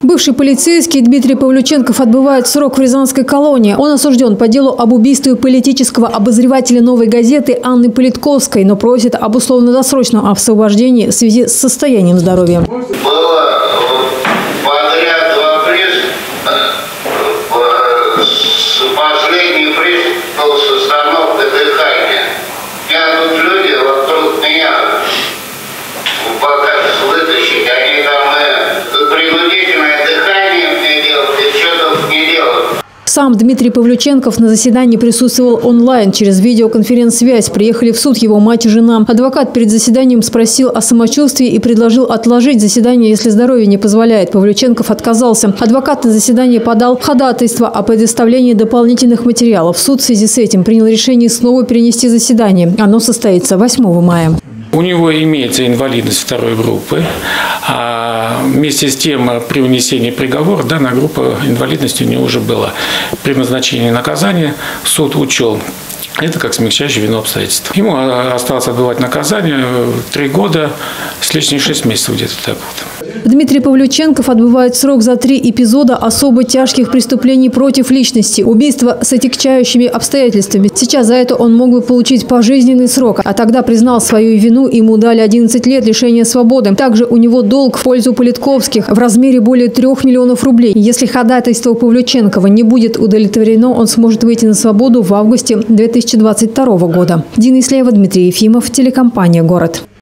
Бывший полицейский Дмитрий Павлюченков отбывает срок в Рязанской колонии. Он осужден по делу об убийстве политического обозревателя «Новой газеты» Анны Политковской, но просит об условно-досрочном освобождении в связи с состоянием здоровья. Было подряд два приза. Последний приз был с остановкой дыхания. Я тут люди вокруг меня пока вытащить, они там принудительное дыхание мне делают, и что-то не делают. Сам Дмитрий Павлюченков на заседании присутствовал онлайн через видеоконференц-связь. Приехали в суд его мать и жена. Адвокат перед заседанием спросил о самочувствии и предложил отложить заседание, если здоровье не позволяет. Павлюченков отказался. Адвокат на заседании подал ходатайство о предоставлении дополнительных материалов. Суд в связи с этим принял решение снова перенести заседание. Оно состоится 8 мая. У него имеется инвалидность второй группы, а вместе с тем при вынесении приговора данная группа инвалидности у него уже была. При назначении наказания суд учел это как смягчающее вину обстоятельства. Ему осталось отбывать наказание 3 года с лишним 6 месяцев где-то так вот. Дмитрий Павлюченков отбывает срок за 3 эпизода особо тяжких преступлений против личности, убийства с отягчающими обстоятельствами. Сейчас за это он мог бы получить пожизненный срок, а тогда признал свою вину, ему дали 11 лет лишения свободы. Также у него долг в пользу Политковских в размере более 3 миллионов рублей. Если Павлюченкова не будет удовлетворено, он сможет выйти на свободу в августе 2022 года. Дина Ислеева, Дмитрий Ефимов, телекомпания «Город».